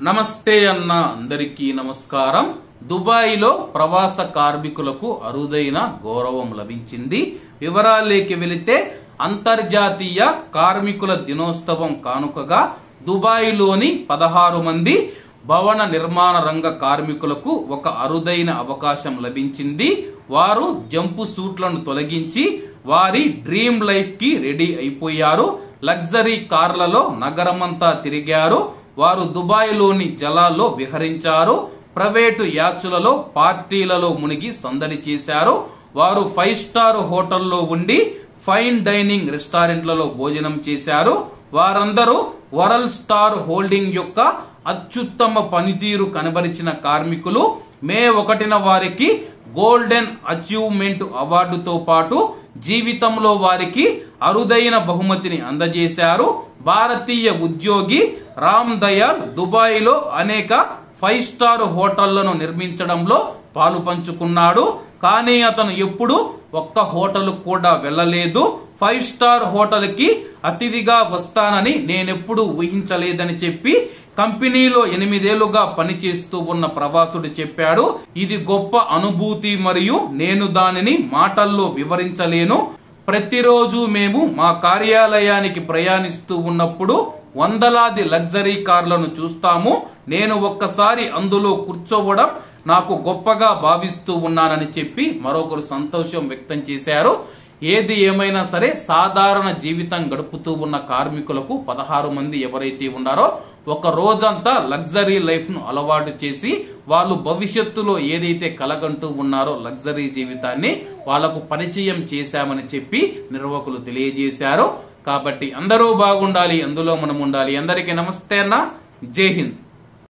నమస్తే అన్న అందరికీ నమస్కారం. దుబాయ్లో ప్రవాస కార్మికులకు అరుదైన గౌరవం లభించింది. వివరాల్లోకి వెళితే అంతర్జాతీయ కార్మికుల దినోత్సవం కానుకగా దుబాయ్లోని 16 మంది భవన నిర్మాణ రంగ కార్మికులకు ఒక అరుదైన అవకాశం లభించింది. వారు జంపు సూట్లను తొలగించి వారి డ్రీమ్ లైఫ్ కి రెడీ అయిపోయారు. లగ్జరీ కార్లలో నగరమంతా తిరిగారు. వారు దుబాయ్లోని జలాల్లో విహరించారు. ప్రైవేటు యాచ్లలో పార్టీలలో మునిగి సందడి చేశారు. వారు 5 స్టార్ హోటల్లో ఉండి ఫైన్ డైనింగ్ రెస్టారెంట్లలో భోజనం చేశారు. వారందరూ వరల్డ్ స్టార్ హోల్డింగ్ యొక్క అత్యుత్తమ పనితీరు కనబరిచిన కార్మికులు. మే 1న వారికి గోల్డెన్ అచీవ్మెంట్ అవార్డుతో పాటు జీవితంలో వారికి అరుదైన బహుమతిని అందజేశారు. భారతీయ ఉద్యోగి రామ్ దయాల్ దుబాయ్లో అనేక 5 స్టార్ హోటళ్లను నిర్మించడంలో పాలు పంచుకున్నాడు. కానీ అతను ఎప్పుడు ఒక్క హోటల్ కూడా వెళ్లలేదు. 5 స్టార్ హోటల్ కి అతిథిగా వస్తానని నేనెప్పుడు ఊహించలేదని చెప్పి కంపెనీలో 8 ఏళ్లుగా పనిచేస్తూ ఉన్న ప్రవాసుడు చెప్పాడు. ఇది గొప్ప అనుభూతి మరియు నేను దానిని మాటల్లో వివరించలేను. ప్రతిరోజు మేము మా కార్యాలయానికి ప్రయాణిస్తూ ఉన్నప్పుడు వందలాది లగ్జరీ కార్లను చూస్తాము. నేను ఒక్కసారి అందులో కూర్చోవడం నాకు గొప్పగా భావిస్తూ ఉన్నానని చెప్పి మరొకరు సంతోషం వ్యక్తం చేశారు. ఏది ఏమైనా సరే సాధారణ జీవితం గడుపుతూ ఉన్న కార్మికులకు 16 మంది ఎవరైతే ఉన్నారో ఒక రోజంతా లగ్జరీ లైఫ్ ను అలవాటు చేసి వాళ్ళు భవిష్యత్తులో ఏదైతే కలగంటూ ఉన్నారో లగ్జరీ జీవితాన్ని వాళ్లకు పరిచయం చేశామని చెప్పి నిర్వాహకులు తెలియజేశారు. కాబట్టి అందరూ బాగుండాలి, అందులో మనం ఉండాలి. అందరికీ నమస్తే అన్న, జై హింద్.